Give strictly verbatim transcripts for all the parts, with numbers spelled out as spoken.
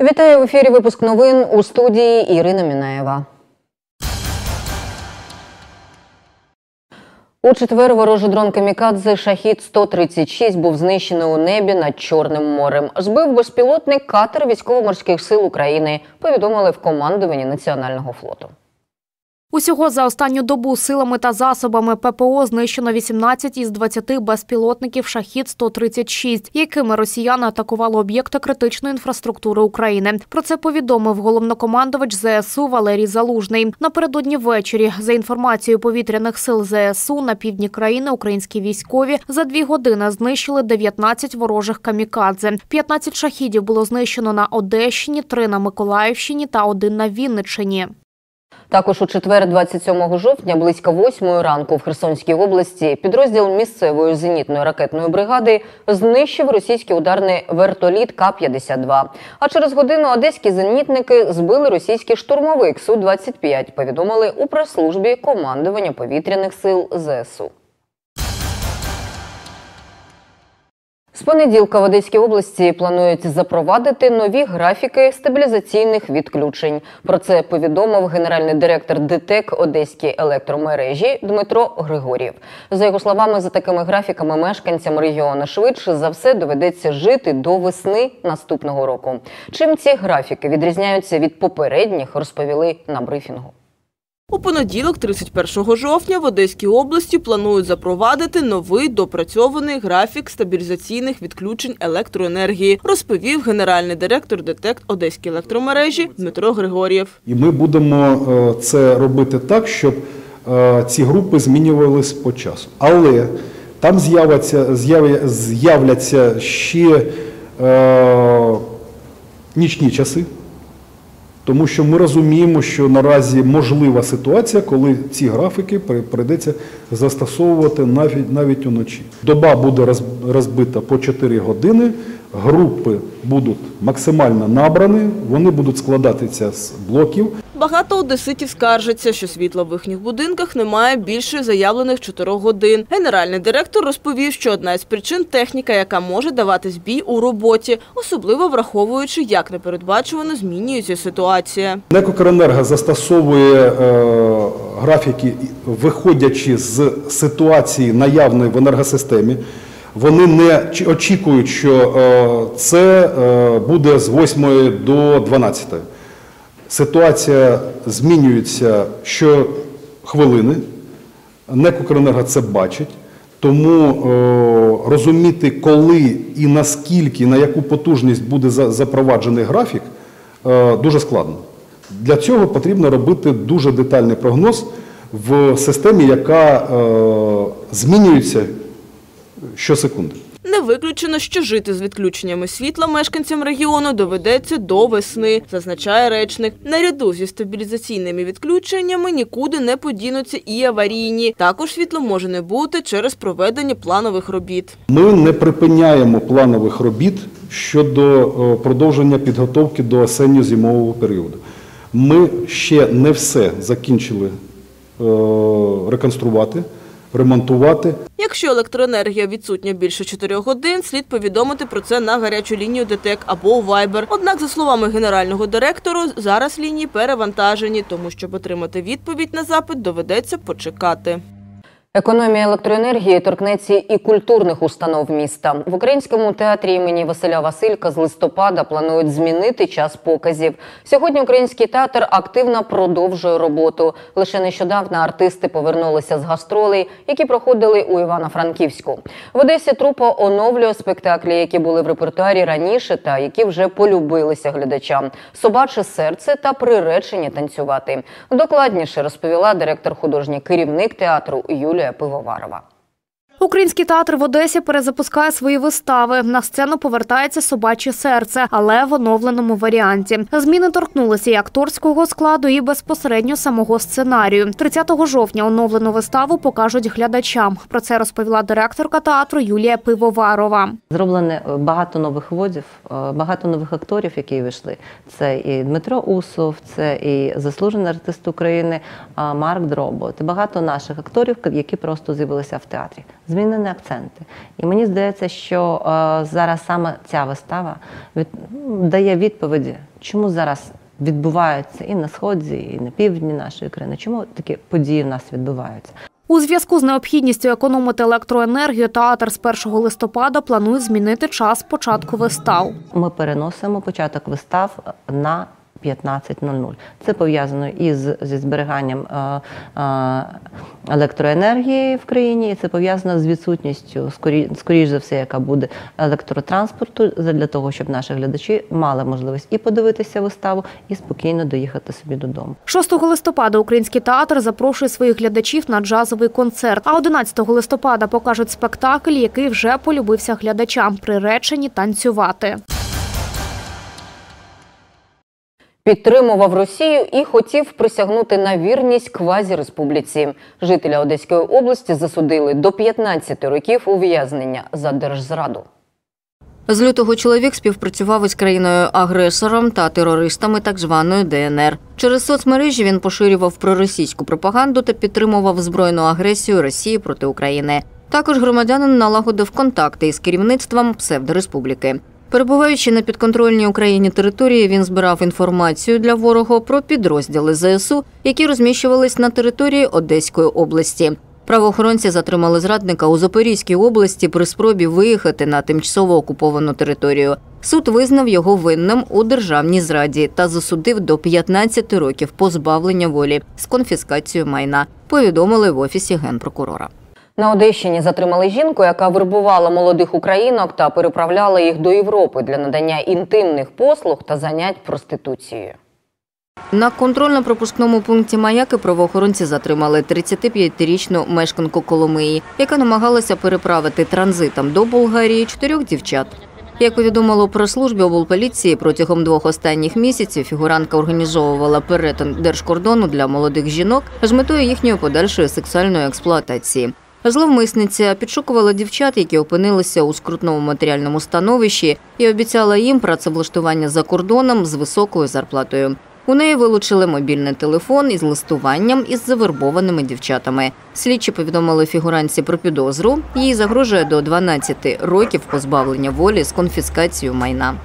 Вітаю в ефірі випуск новин, у студії Ірина Мінаєва. У четвер ворожий дрон камікадзе «Шахід сто тридцять шість» був знищений у небі над Чорним морем. Збив безпілотник катер Військово-морських сил України, повідомили в командуванні Національного флоту. Усього за останню добу силами та засобами ППО знищено вісімнадцять із двадцяти безпілотників «Шахід сто тридцять шість», якими росіяни атакували об'єкти критичної інфраструктури України. Про це повідомив головнокомандувач зе ес у Валерій Залужний. Напередодні ввечері, за інформацією повітряних сил зе ес у, на півдні країни українські військові за дві години знищили дев'ятнадцять ворожих камікадзе. п'ятнадцять «Шахідів» було знищено на Одещині, три на Миколаївщині та один на Вінниччині. Також у четвер, двадцять сьомого жовтня, близько восьмої ранку в Херсонській області підрозділ місцевої зенітної ракетної бригади знищив російський ударний вертоліт Ка п'ятдесят два. А через годину одеські зенітники збили російський штурмовик Су двадцять п'ять, повідомили у прес-службі командування повітряних сил зе ес у. З понеділка в Одеській області планують запровадити нові графіки стабілізаційних відключень. Про це повідомив генеральний директор ДТЕК Одеської електромережі Дмитро Григорєв. За його словами, за такими графіками мешканцям регіону швидше за все доведеться жити до весни наступного року. Чим ці графіки відрізняються від попередніх, розповіли на брифінгу. У понеділок, тридцять першого жовтня, в Одеській області планують запровадити новий допрацьований графік стабілізаційних відключень електроенергії, розповів генеральний директор ДТЕК Одеської електромережі Дмитро Григорєв. І ми будемо це робити так, щоб ці групи змінювалися по часу. Але там з'являться, з'являться ще е, нічні часи. Тому що ми розуміємо, що наразі можлива ситуація, коли ці графіки прийдеться застосовувати навіть, навіть уночі. Доба буде розбита по чотири години, групи будуть максимально набрані, вони будуть складатися з блоків. Багато одеситів скаржаться, що світла в їхніх будинках немає більше заявлених чотирьох годин. Генеральний директор розповів, що одна із причин – техніка, яка може давати збій у роботі, особливо враховуючи, як непередбачувано змінюється ситуація. НЕК «Укренерго» застосовує е, графіки, виходячи з ситуації наявної в енергосистемі. Вони не очікують, що е, це е, буде з восьмої до дванадцятої. Ситуація змінюється щохвилини, НЕК «Укренерго» це бачить, тому е, розуміти, коли і наскільки, на яку потужність буде за, запроваджений графік, е, дуже складно. Для цього потрібно робити дуже детальний прогноз в системі, яка е, змінюється щосекунди. Не виключено, що жити з відключеннями світла мешканцям регіону доведеться до весни, зазначає речник. Наряду зі стабілізаційними відключеннями нікуди не подінуться і аварійні. Також світло може не бути через проведення планових робіт. Ми не припиняємо планових робіт щодо продовження підготовки до осінньо-зимового періоду. Ми ще не все закінчили реконструвати, ремонтувати. Якщо електроенергія відсутня більше чотирьох годин, слід повідомити про це на гарячу лінію ДТЕК або у Вайбер. Однак, за словами генерального директора, зараз лінії перевантажені, тому щоб отримати відповідь на запит, доведеться почекати. Економія електроенергії торкнеться і культурних установ міста. В Українському театрі імені Василя Василька з листопада планують змінити час показів. Сьогодні Український театр активно продовжує роботу. Лише нещодавно артисти повернулися з гастролей, які проходили у Івано-Франківську. В Одесі трупа оновлює спектаклі, які були в репертуарі раніше та які вже полюбилися глядачам. «Собаче серце» та «Приречені танцювати». Докладніше розповіла директор-художній керівник театру Юлія Пивоварова. Український театр в Одесі перезапускає свої вистави. На сцену повертається «Собаче серце», але в оновленому варіанті. Зміни торкнулися і акторського складу, і безпосередньо самого сценарію. тридцятого жовтня оновлену виставу покажуть глядачам. Про це розповіла директорка театру Юлія Пивоварова. Зроблено багато нових вводів, багато нових акторів, які вийшли. Це і Дмитро Усов, це і заслужений артист України Марк Дробот. Багато наших акторів, які просто з'явилися в театрі. змінені акценти. І мені здається, що е, зараз саме ця вистава від, дає відповіді, чому зараз відбуваються і на Сході, і на півдні нашої країни, чому такі події в нас відбуваються. У зв'язку з необхідністю економити електроенергію, театр з першого листопада планує змінити час початку вистав. Ми переносимо початок вистав на п'ятнадцять нуль нуль. Це пов'язано із зі зберіганням е, е, електроенергії в країні, і це пов'язано з відсутністю, скорі, скоріш за все, яка буде електротранспорту, для того, щоб наші глядачі мали можливість і подивитися виставу, і спокійно доїхати собі додому. шостого листопада Український театр запрошує своїх глядачів на джазовий концерт, а одинадцятого листопада покажуть спектакль, який вже полюбився глядачам, приречені танцювати. Підтримував Росію і хотів присягнути на вірність квазі-республіці. Жителя Одеської області засудили до п'ятнадцяти років ув'язнення за держзраду. З лютого чоловік співпрацював із країною-агресором та терористами так званої Де Ен Ер. Через соцмережі він поширював проросійську пропаганду та підтримував збройну агресію Росії проти України. Також громадянин налагодив контакти із керівництвом псевдореспубліки. Перебуваючи на підконтрольній Україні території, він збирав інформацію для ворога про підрозділи Зе Ес У, які розміщувались на території Одеської області. Правоохоронці затримали зрадника у Запорізькій області при спробі виїхати на тимчасово окуповану територію. Суд визнав його винним у державній зраді та засудив до п'ятнадцяти років позбавлення волі з конфіскацією майна, повідомили в Офісі Генпрокурора. На Одещині затримали жінку, яка вербувала молодих українок та переправляла їх до Європи для надання інтимних послуг та занять проституцією. На контрольно-пропускному пункті Маяки правоохоронці затримали тридцятип'ятирічну мешканку Коломиї, яка намагалася переправити транзитом до Болгарії чотирьох дівчат. Як повідомило про службі облполіції, протягом двох останніх місяців фігурантка організовувала перетин держкордону для молодих жінок з метою їхньої подальшої сексуальної експлуатації. Зловмисниця підшукувала дівчат, які опинилися у скрутному матеріальному становищі, і обіцяла їм працевлаштування за кордоном з високою зарплатою. У неї вилучили мобільний телефон із листуванням із завербованими дівчатами. Слідчі повідомили фігурантці про підозру. Їй загрожує до дванадцяти років позбавлення волі з конфіскацією майна.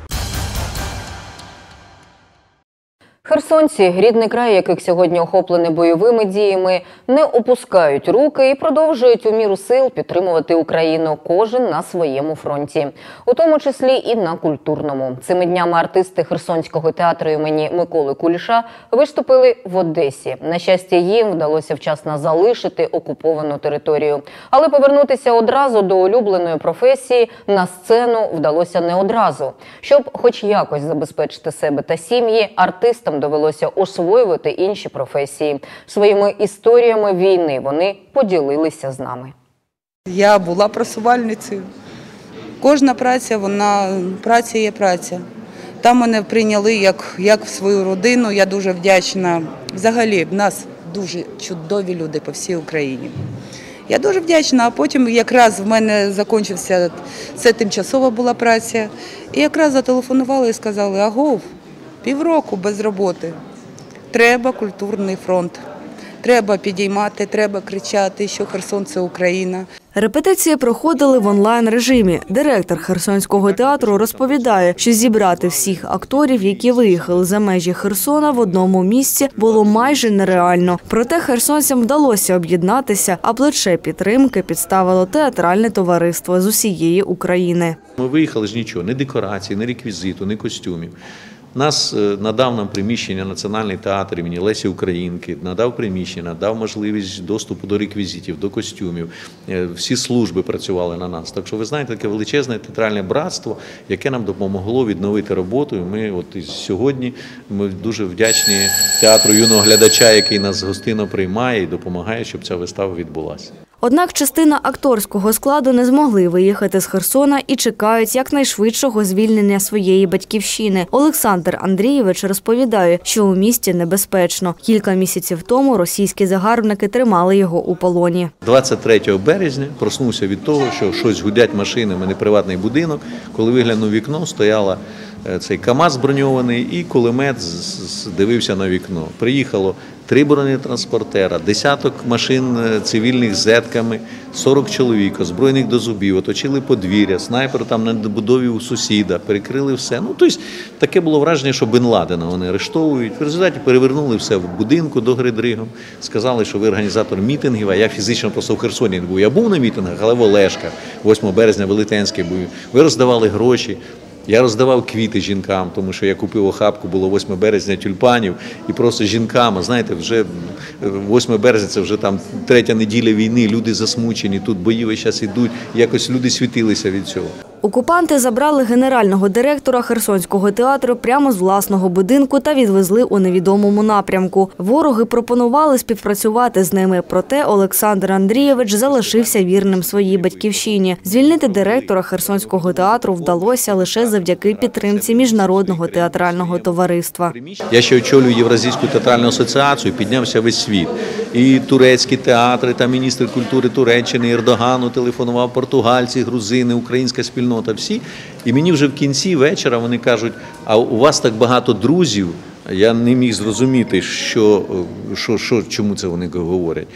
Херсонці, рідний край, яких сьогодні охоплений бойовими діями, не опускають руки і продовжують у міру сил підтримувати Україну, кожен на своєму фронті, у тому числі і на культурному. Цими днями артисти Херсонського театру імені Миколи Куліша виступили в Одесі. На щастя, їм вдалося вчасно залишити окуповану територію. Але повернутися одразу до улюбленої професії на сцену вдалося не одразу. Щоб хоч якось забезпечити себе та сім'ї, артистам довелося освоювати інші професії. Своїми історіями війни вони поділилися з нами. Я була просувальницею. Кожна праця, вона, праця є праця. Там мене прийняли як, як в свою родину. Я дуже вдячна. Взагалі, в нас дуже чудові люди по всій Україні. Я дуже вдячна, а потім якраз в мене закінчився, це тимчасова була праця. І якраз зателефонували і сказали: агов, півроку без роботи. Треба культурний фронт. Треба підіймати, треба кричати, що Херсон – це Україна. Репетиції проходили в онлайн-режимі. Директор Херсонського театру розповідає, що зібрати всіх акторів, які виїхали за межі Херсона, в одному місці було майже нереально. Проте херсонцям вдалося об'єднатися, а плече підтримки підставило театральне товариство з усієї України. Ми виїхали ж нічого, ні декорацій, ні реквізиту, ні костюмів. Нас надав нам приміщення Національний театр імені Лесі Українки, надав приміщення, надав можливість доступу до реквізитів, до костюмів. Всі служби працювали на нас. Так що, ви знаєте, таке величезне театральне братство, яке нам допомогло відновити роботу. І ми от і сьогодні ми дуже вдячні театру юного глядача, який нас гостинно приймає і допомагає, щоб ця вистава відбулася. Однак частина акторського складу не змогли виїхати з Херсона і чекають якнайшвидшого звільнення своєї батьківщини. Олександр Андрійович розповідає, що у місті небезпечно. Кілька місяців тому російські загарбники тримали його у полоні. двадцять третього березня проснувся від того, що щось гудять машини, в мене приватний будинок. Коли виглянув в вікно, стояла цей КАМАЗ броньований і кулемет дивився на вікно. Приїхало три бронетранспортера, десяток машин цивільних з зетками, сорок чоловік, озброєних до зубів, оточили подвір'я, снайпер там на добудові у сусіда, перекрили все. Ну, тобто, таке було враження, що Бен Ладена вони арештовують. В результаті перевернули все в будинку до гри дригом, сказали, що ви організатор мітингів, а я фізично просто в Херсоні не був. Я був на мітингах, але в Олешках, восьмого березня, Велетенський був. Ви роздавали гроші. Я роздавав квіти жінкам, тому що я купив охапку, було восьмого березня тюльпанів, і просто жінкам, знаєте, вже восьмого березня, це вже там третя неділя війни, люди засмучені, тут бої весь час ідуть, якось люди світилися від цього. Окупанти забрали генерального директора Херсонського театру прямо з власного будинку та відвезли у невідомому напрямку. Вороги пропонували співпрацювати з ними, проте Олександр Андрійович залишився вірним своїй батьківщині. Звільнити директора Херсонського театру вдалося лише завдяки підтримці Міжнародного театрального товариства. Я ще очолюю Євразійську театральну асоціацію, піднявся весь світ. І турецькі театри, там міністр культури Туреччини, Ердогану телефонував, португальці, грузини, українська спільнота, всі. І мені вже в кінці вечора вони кажуть, а у вас так багато друзів, я не міг зрозуміти, що, що, що, чому це вони говорять.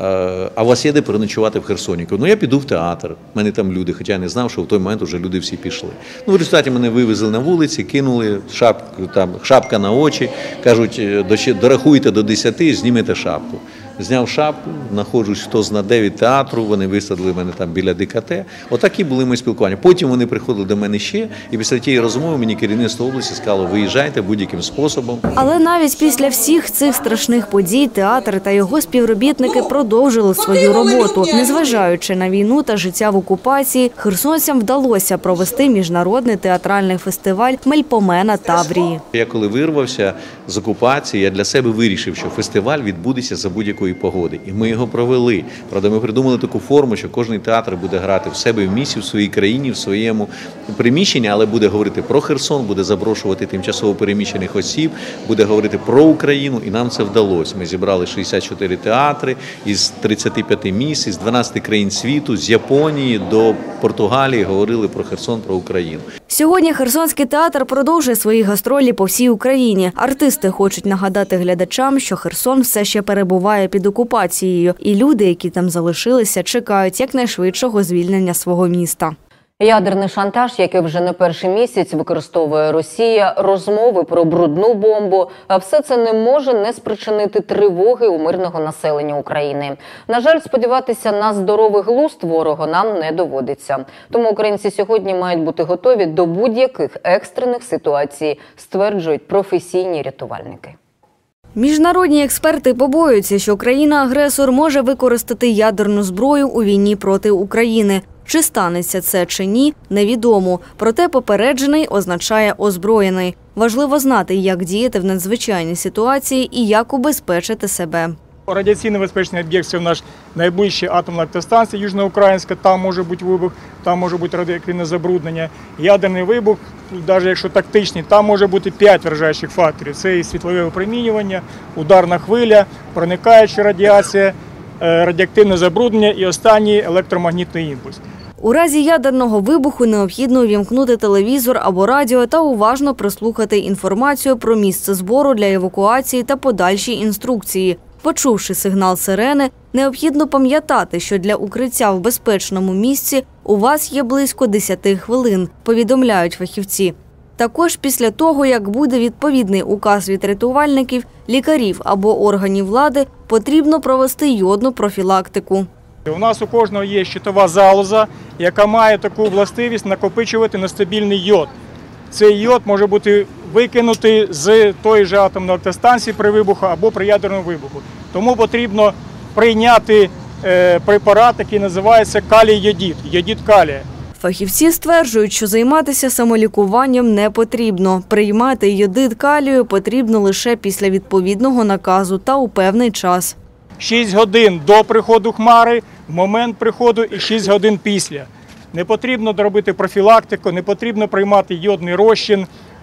А у вас є де переночувати в Херсоні? Ну, я піду в театр, в мене там люди, хоча я не знав, що в той момент вже люди всі пішли. Ну, в результаті мене вивезли на вулиці, кинули шапку, там, шапка на очі, кажуть, дорахуйте до десяти, знімете шапку. Зняв шапку, знаходжусь хто зна де від театру, вони висадили мене там біля ДКТ. Отакі були мої спілкування. Потім вони приходили до мене ще, і після тієї розмови мені керівництво області сказало, виїжджайте будь-яким способом. Але навіть після всіх цих страшних подій театр та його співробітники продовжили свою роботу. Незважаючи на війну та життя в окупації, херсонцям вдалося провести міжнародний театральний фестиваль «Мельпомена Таврії». Я коли вирвався з окупації, я для себе вирішив, що фестиваль відбудеться за будь-якої погоди. І ми його провели. Правда, ми придумали таку форму, що кожен театр буде грати в себе в місті, в своїй країні, в своєму приміщенні, але буде говорити про Херсон, буде запрошувати тимчасово переміщених осіб, буде говорити про Україну, і нам це вдалося. Ми зібрали шістдесят чотири театри із тридцяти п'яти міст, із дванадцяти країн світу, з Японії до Португалії, говорили про Херсон, про Україну. Сьогодні Херсонський театр продовжує свої гастролі по всій Україні. Артисти хочуть нагадати глядачам, що Херсон все ще перебуває під окупацією, і люди, які там залишилися, чекають якнайшвидшого звільнення свого міста. Ядерний шантаж, який вже не перший місяць використовує Росія, розмови про брудну бомбу, а все це не може не спричинити тривоги у мирного населення України. На жаль, сподіватися на здоровий глузд ворога нам не доводиться. Тому українці сьогодні мають бути готові до будь-яких екстрених ситуацій, стверджують професійні рятувальники. Міжнародні експерти побоюються, що країна-агресор може використати ядерну зброю у війні проти України. Чи станеться це чи ні, невідомо. Проте попереджений означає озброєний. Важливо знати, як діяти в надзвичайній ситуації і як убезпечити себе. Радіаційно безпечний об'єкт – це наш найближча атомна електростанція Южноукраїнська, там може бути вибух, там може бути радіоактивне забруднення. Ядерний вибух, навіть якщо тактичний, там може бути п'ять вражаючих факторів. Це і світлове випромінювання, ударна хвиля, проникаюча радіація, радіоактивне забруднення і останній електромагнітний імпульс. У разі ядерного вибуху необхідно увімкнути телевізор або радіо та уважно прослухати інформацію про місце збору для евакуації та подальші інструкції. Почувши сигнал сирени, необхідно пам'ятати, що для укриття в безпечному місці у вас є близько десяти хвилин, повідомляють фахівці. Також після того, як буде відповідний указ від рятувальників, лікарів або органів влади, потрібно провести йодну профілактику. У нас у кожного є щитова залоза, яка має таку властивість накопичувати нестабільний йод. Цей йод може бути викинутий з тої ж атомної електростанції при вибуху або при ядерному вибуху. Тому потрібно прийняти препарат, який називається калій-йодід, йодід калія. Фахівці стверджують, що займатися самолікуванням не потрібно. Приймати йодид калію потрібно лише після відповідного наказу та у певний час. шість годин до приходу хмари, в момент приходу і шість годин після. Не потрібно робити профілактику, не потрібно приймати йодний розчин,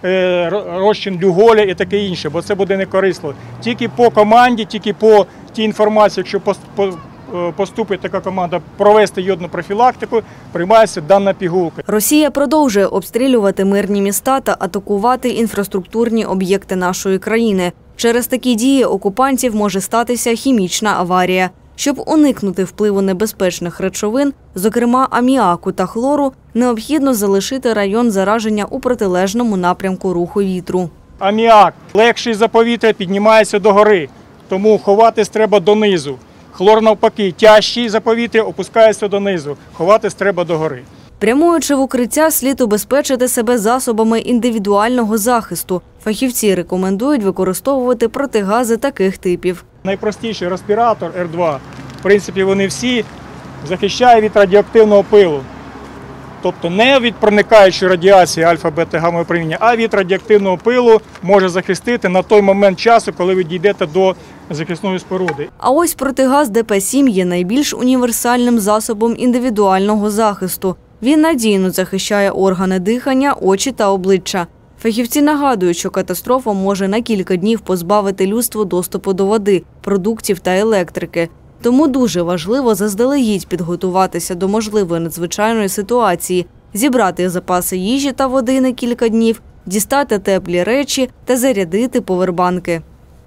розчин люголя і таке інше, бо це буде некорисно. Тільки по команді, тільки по тій інформації, якщо поступить така команда провести йодну профілактику, приймається дана пігулка. Росія продовжує обстрілювати мирні міста та атакувати інфраструктурні об'єкти нашої країни. Через такі дії окупантів може статися хімічна аварія. Щоб уникнути впливу небезпечних речовин, зокрема аміаку та хлору, необхідно залишити район зараження у протилежному напрямку руху вітру. Аміак легший за повітря, піднімається догори, тому ховатись треба донизу. Хлор навпаки, тяжчий за повітря, опускається донизу, ховатись треба догори. Прямуючи в укриття, слід убезпечити себе засобами індивідуального захисту. Фахівці рекомендують використовувати протигази таких типів. Найпростіший респіратор Р два, в принципі, вони всі захищають від радіоактивного пилу. Тобто не від проникаючої радіації альфа, бета, гамма випромінення, а від радіоактивного пилу може захистити на той момент часу, коли ви дійдете до захисної споруди. А ось протигаз Д П сім є найбільш універсальним засобом індивідуального захисту. Він надійно захищає органи дихання, очі та обличчя. Фахівці нагадують, що катастрофа може на кілька днів позбавити людство доступу до води, продуктів та електрики. Тому дуже важливо заздалегідь підготуватися до можливої надзвичайної ситуації, зібрати запаси їжі та води на кілька днів, дістати теплі речі та зарядити повербанки.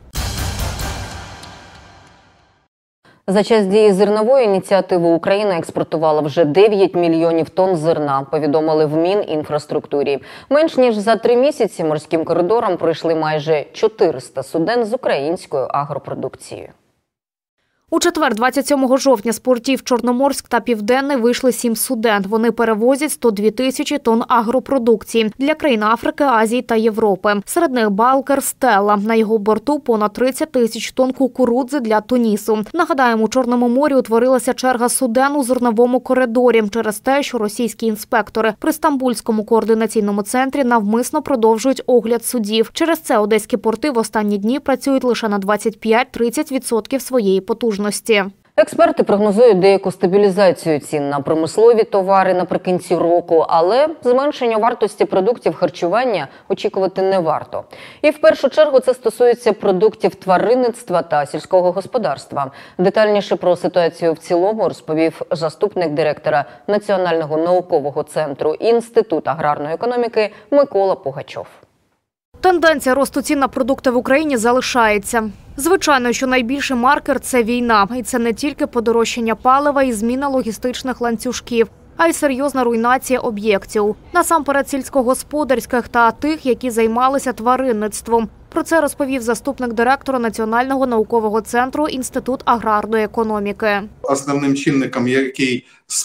За час дії зернової ініціативи Україна експортувала вже дев'ять мільйонів тонн зерна, повідомили в Мінінфраструктурі. Менш ніж за три місяці морським коридором пройшли майже чотириста суден з українською агропродукцією. У четвер, двадцять сьомого жовтня, з портів Чорноморськ та Південний вийшли сім суден. Вони перевозять сто дві тисячі тонн агропродукції для країн Африки, Азії та Європи. Серед них Балкер, Стелла. На його борту понад тридцять тисяч тонн кукурудзи для Тунісу. Нагадаємо, у Чорному морі утворилася черга суден у зерновому коридорі через те, що російські інспектори при Стамбульському координаційному центрі навмисно продовжують огляд судів. Через це одеські порти в останні дні працюють лише на двадцять п'ять - тридцять відсотків своєї потужності. Експерти прогнозують деяку стабілізацію цін на промислові товари наприкінці року, але зменшення вартості продуктів харчування очікувати не варто. І в першу чергу це стосується продуктів тваринництва та сільського господарства. Детальніше про ситуацію в цілому розповів заступник директора Національного наукового центру Інституту аграрної економіки Микола Пугачов. Тенденція росту цін на продукти в Україні залишається. Звичайно, що найбільший маркер – це війна. І це не тільки подорожчання палива і зміна логістичних ланцюжків, а й серйозна руйнація об'єктів. Насамперед сільськогосподарських та тих, які займалися тваринництвом. Про це розповів заступник директора Національного наукового центру Інститут аграрної економіки. Основним чинником, який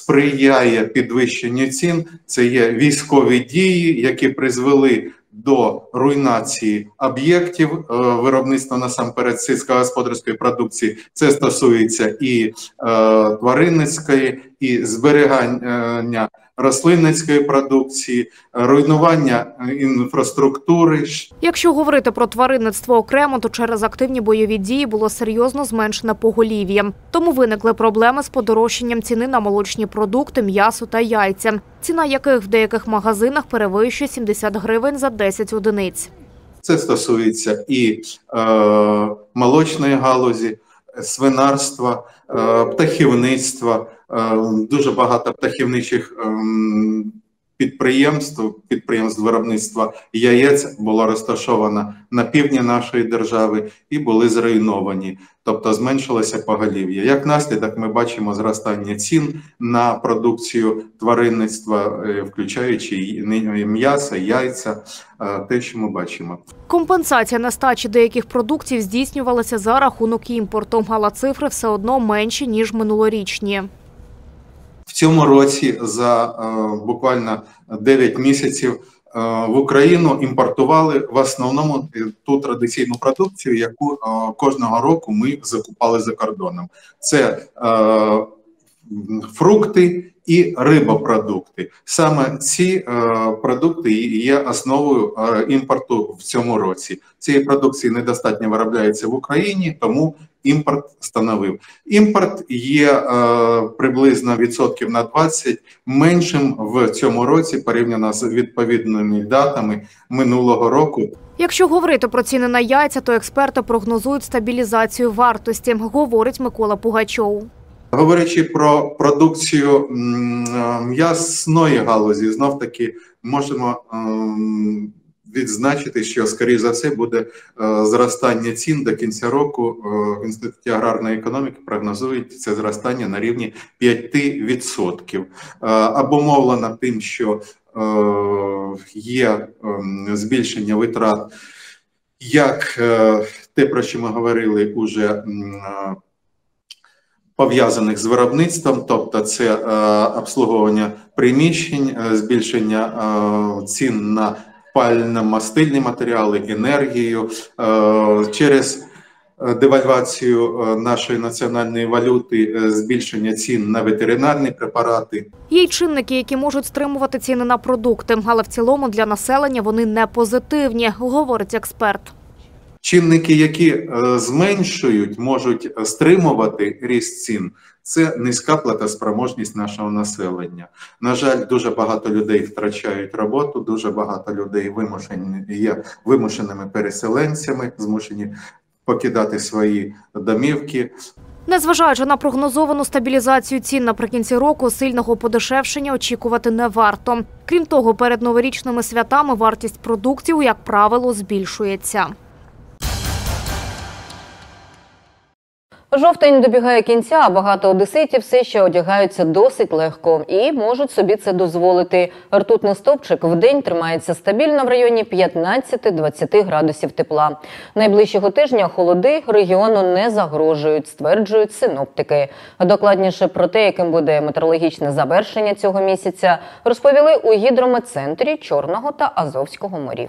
сприяє підвищенню цін, це є військові дії, які призвели до руйнації об'єктів виробництва насамперед сільськогосподарської продукції. Це стосується і е, тваринницької, і зберігання рослинницької продукції, руйнування інфраструктури. Якщо говорити про тваринництво окремо, то через активні бойові дії було серйозно зменшене поголів'я. Тому виникли проблеми з подорожчанням ціни на молочні продукти, м'ясо та яйця, ціна яких в деяких магазинах перевищує сімдесят гривень за десять одиниць. Це стосується і е, молочної галузі, свинарства, е, птахівництва. Дуже багато птахівничих підприємств, підприємств виробництва яєць було розташовано на півдні нашої держави і були зруйновані, тобто зменшилося поголів'я. Як наслідок ми бачимо зростання цін на продукцію тваринництва, включаючи м'ясо, яйця, те, що ми бачимо. Компенсація нестачі деяких продуктів здійснювалася за рахунок імпорту, але цифри все одно менші, ніж минулорічні. В цьому році за е, буквально дев'ять місяців е, в Україну імпортували в основному ту традиційну продукцію, яку е, кожного року ми закупали за кордоном. Це е, фрукти і рибопродукти. Саме ці е, продукти є основою е, імпорту в цьому році. Цієї продукції недостатньо виробляється в Україні, тому імпорт становив. Імпорт є е, приблизно відсотків на двадцять меншим в цьому році порівняно з відповідними датами минулого року. Якщо говорити про ціни на яйця, то експерти прогнозують стабілізацію вартості, говорить Микола Пугачов. Говорячи про продукцію м'ясної галузі, знов-таки можемо відзначити, що, скоріш за все, буде зростання цін до кінця року. В Інституті аграрної економіки прогнозують це зростання на рівні п'ять відсотків. Обумовлено тим, що є збільшення витрат, як те, про що ми говорили, уже пов'язаних з виробництвом, тобто це обслуговування приміщень, збільшення цін на пально-мастильні матеріали, енергію, через девальвацію нашої національної валюти, збільшення цін на ветеринарні препарати. Є й чинники, які можуть стримувати ціни на продукти, але в цілому для населення вони не позитивні, говорить експерт. Чинники, які зменшують, можуть стримувати ріст цін, це низька платоспроможність нашого населення. На жаль, дуже багато людей втрачають роботу, дуже багато людей вимушені, є вимушеними переселенцями, змушені покидати свої домівки. Незважаючи на прогнозовану стабілізацію цін наприкінці року, сильного подешевшення очікувати не варто. Крім того, перед новорічними святами вартість продуктів, як правило, збільшується. Жовтень добігає кінця, а багато одеситів все ще одягаються досить легко і можуть собі це дозволити. Ртутний стовпчик вдень тримається стабільно в районі п'ятнадцяти-двадцяти градусів тепла. Найближчого тижня холоди регіону не загрожують, стверджують синоптики. Докладніше про те, яким буде метеорологічне завершення цього місяця, розповіли у гідрометцентрі Чорного та Азовського морів.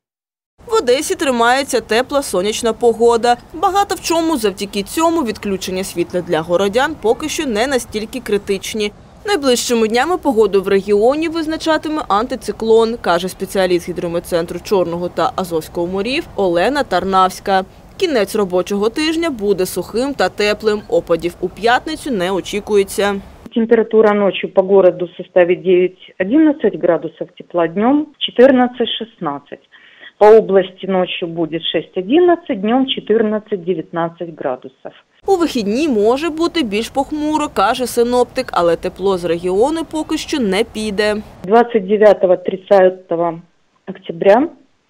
В Одесі тримається тепла сонячна погода. Багато в чому завдяки цьому відключення світла для городян поки що не настільки критичні. Найближчими днями погоду в регіоні визначатиме антициклон, каже спеціаліст гідрометцентру Чорного та Азовського морів Олена Тарнавська. Кінець робочого тижня буде сухим та теплим. Опадів у п'ятницю не очікується. Температура ночью по городу составит девять-одиннадцать градусов тепла, днем четырнадцать-шестнадцать. По области ночью будет шесть-одиннадцать, днем чотирнадцять-дев'ятнадцять градусів. У вихідні може бути більш похмуро, каже синоптик, але тепло з регіону поки що не піде. двадцать девятого - тридцатого октября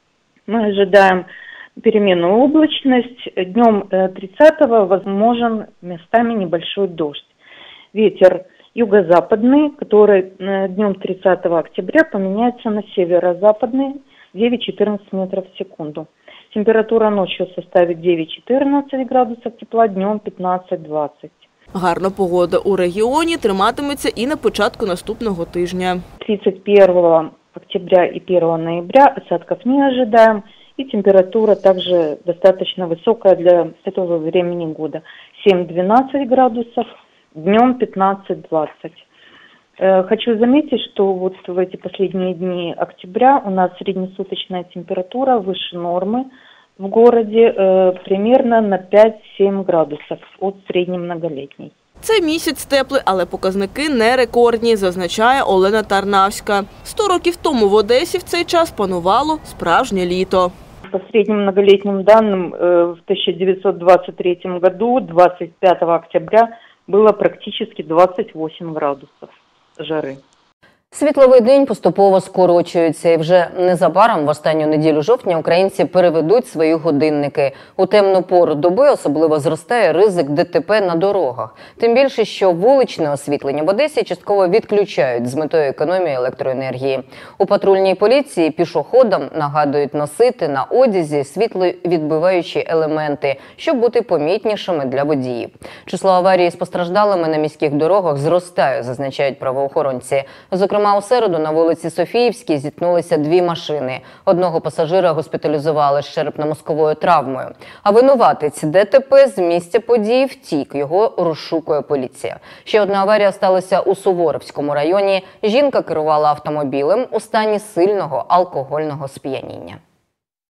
мы ожидаем переменную облачность. Днем тридцатого возможен местами небольшой дождь. Ветер юго-западный, который днем тридцатого октября поменяется на северо-западный, девять-четырнадцать метров в секунду. Температура ночью составит девять-четырнадцать градусов тепла, днем пятнадцать-двадцать. Гарна погода у регіоні триматиметься і на початку наступного тижня. тридцать первого октября и первого ноября осадков не ожидаем, и температура также достаточно высокая для этого времени года. семь-двенадцать градусов, днем пятнадцать-двадцать. Хочу заметить, что вот в эти последние дни октября у нас среднесуточная температура выше нормы в городе э, примерно на п'ять-сім градусів від середньомноголітньої. Цей місяць теплий, але показники не рекордні, зазначає Олена Тарнавська. Сто років тому в Одесі в цей час панувало справжнє літо. По средним многолетним данным, в тысяча девятьсот двадцать третьем году, двадцать пятого октября, было практически двадцать восемь градусов жари. Світловий день поступово скорочується, і вже незабаром в останню неділю жовтня українці переведуть свої годинники. У темну пору доби особливо зростає ризик ДТП на дорогах. Тим більше, що вуличне освітлення в Одесі частково відключають з метою економії електроенергії. У патрульній поліції пішоходам нагадують носити на одязі світловідбиваючі елементи, щоб бути помітнішими для водіїв. Число аварій з постраждалими на міських дорогах зростає, зазначають правоохоронці. Зокрема, у середу на вулиці Софіївській зіткнулися дві машини. Одного пасажира госпіталізували з черепно-мозковою травмою. А винуватець ДТП з місця події втік, його розшукує поліція. Ще одна аварія сталася у Суворовському районі. Жінка керувала автомобілем у стані сильного алкогольного сп'яніння.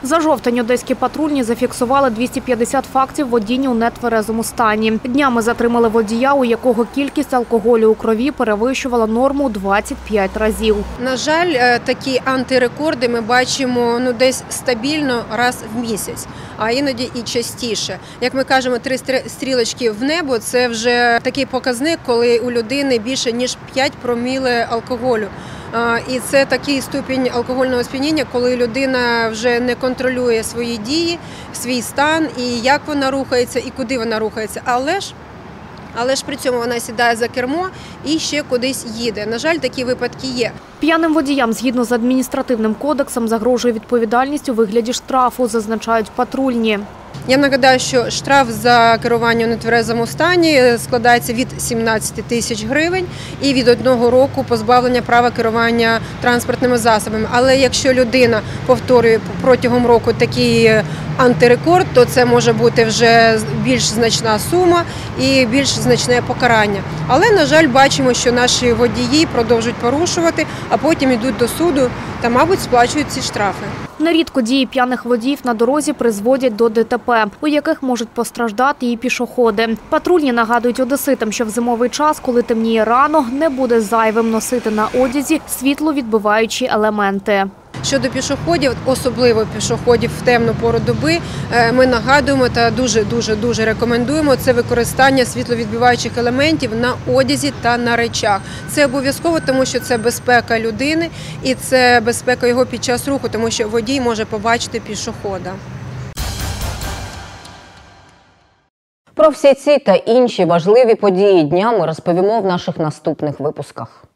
За жовтень одеські патрульні зафіксували двісті п'ятдесят фактів водіння у нетверезому стані. Днями затримали водія, у якого кількість алкоголю у крові перевищувала норму двадцять п'ять разів. На жаль, такі антирекорди ми бачимо ну, десь стабільно раз в місяць, а іноді і частіше. Як ми кажемо, три стрілочки в небо – це вже такий показник, коли у людини більше ніж п'ять проміле алкоголю. І це такий ступінь алкогольного сп'яніння, коли людина вже не контролює свої дії, свій стан, і як вона рухається, і куди вона рухається. Але ж, але ж при цьому вона сідає за кермо і ще кудись їде. На жаль, такі випадки є. П'яним водіям, згідно з адміністративним кодексом, загрожує відповідальність у вигляді штрафу, зазначають патрульні. Я нагадаю, що штраф за керування у нетверезому стані складається від сімнадцяти тисяч гривень і від одного року позбавлення права керування транспортними засобами. Але якщо людина повторює протягом року такий антирекорд, то це може бути вже більш значна сума і більш значне покарання. Але, на жаль, бачимо, що наші водії продовжують порушувати, а потім йдуть до суду та, мабуть, сплачують ці штрафи. Нерідко дії п'яних водіїв на дорозі призводять до ДТП, у яких можуть постраждати і пішоходи. Патрульні нагадують одеситам, що в зимовий час, коли темніє рано, не буде зайвим носити на одязі світловідбиваючі елементи. Щодо пішоходів, особливо пішоходів в темну пору доби, ми нагадуємо та дуже-дуже-дуже рекомендуємо це використання світловідбиваючих елементів на одязі та на речах. Це обов'язково, тому що це безпека людини і це безпека його під час руху, тому що водій може побачити пішохода. Про всі ці та інші важливі події дня ми розповімо в наших наступних випусках.